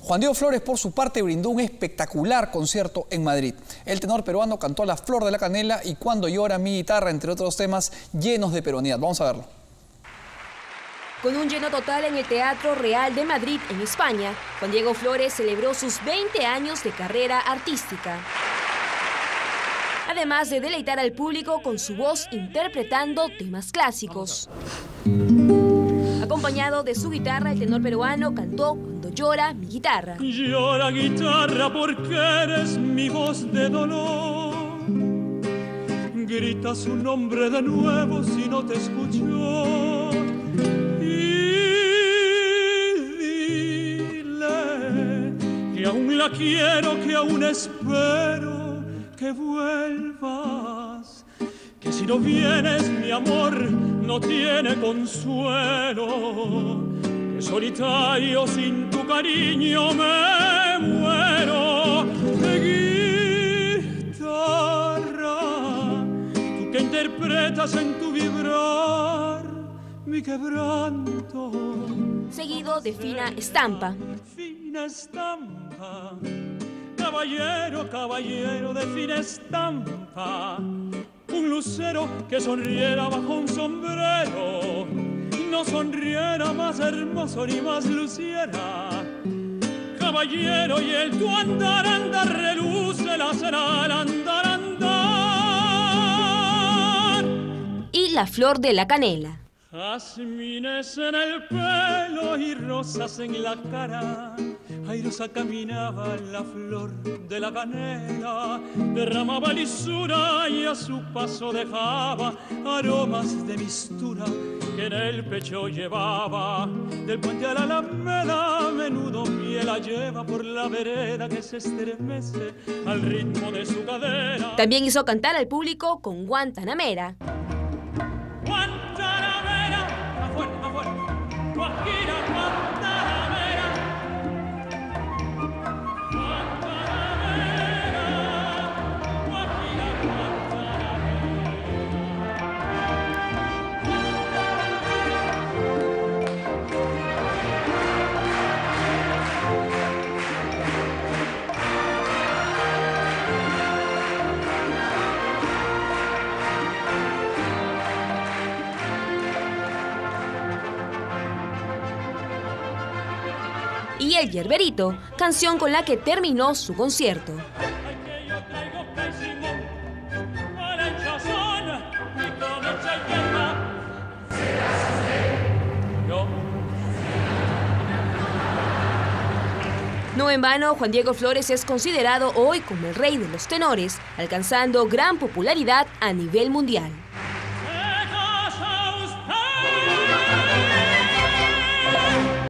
Juan Diego Flores, por su parte, brindó un espectacular concierto en Madrid. El tenor peruano cantó La Flor de la Canela y Cuando llora mi guitarra, entre otros temas llenos de peruanidad. Vamos a verlo. Con un lleno total en el Teatro Real de Madrid, en España, Juan Diego Flores celebró sus 20 años de carrera artística. Además de deleitar al público con su voz interpretando temas clásicos. Acompañado de su guitarra, el tenor peruano cantó Cuando llora mi guitarra. Llora guitarra porque eres mi voz de dolor. Grita su nombre de nuevo si no te escuchó. Y dile que aún la quiero, que aún espero que vuelvas. Que si no vienes, mi amor no tiene consuelo. Que solitario sin tu cariño me muero. Guitarra, tú que interpretas en tu vibrar mi quebranto. Seguido de Fina Estampa. Fina estampa, caballero, caballero de fina estampa. Un lucero que sonriera bajo un sombrero, no sonriera más hermoso ni más luciera. Caballero, y el tu andar, andar, reluce la cera al andar, andar. Y La Flor de la Canela. Jazmines en el pelo y rosas en la cara. Airosa caminaba la flor de la canela, derramaba lisura y a su paso dejaba aromas de mistura que en el pecho llevaba. Del puente a la alameda a menudo pie la lleva por la vereda que se estremece al ritmo de su cadera. También hizo cantar al público con Guantanamera. Guantanamera, afuera, afuera, Guajira, Guantanamera. Y El Yerberito, canción con la que terminó su concierto. No en vano, Juan Diego Flores es considerado hoy como el rey de los tenores, alcanzando gran popularidad a nivel mundial.